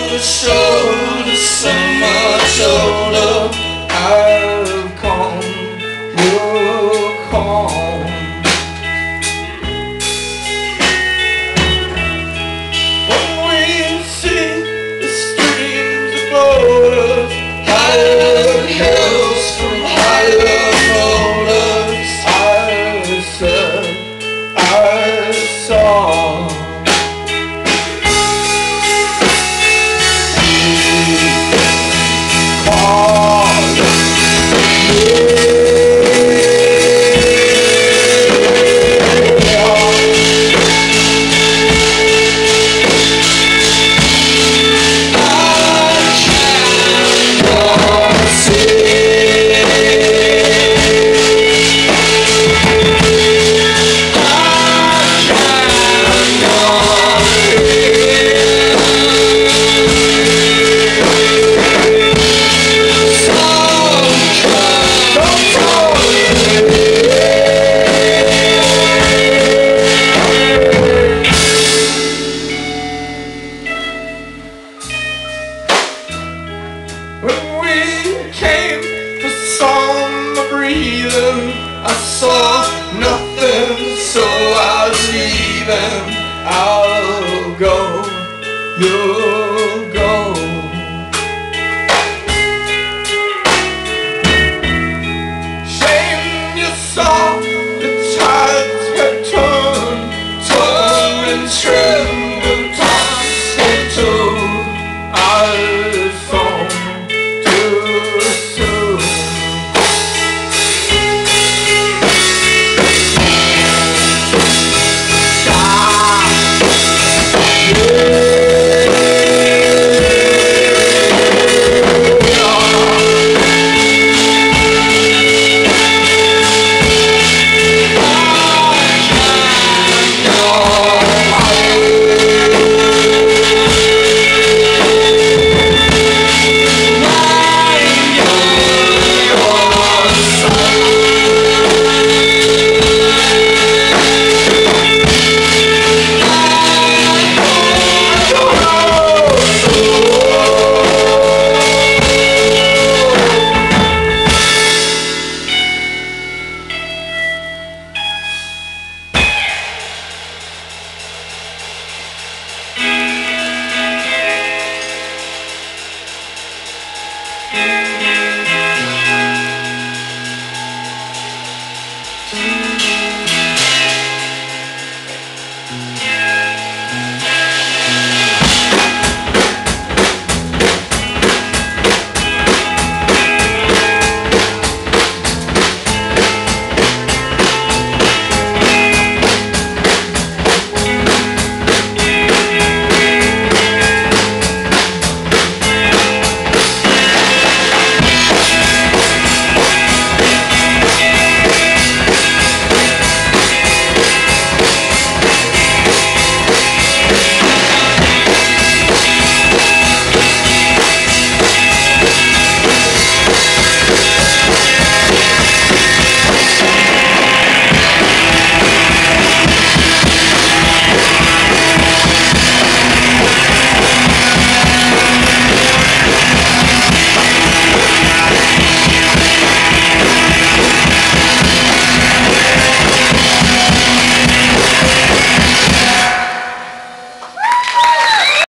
the shoulder, so much older. I've come, you'll come. When we see the streams of boulders, higher hills from higher boulders, I said, I saw. When we came to summer breathing, I saw nothing, so I was leaving. I'll go, you'll go. Shame you saw the tides had turned and trimmed.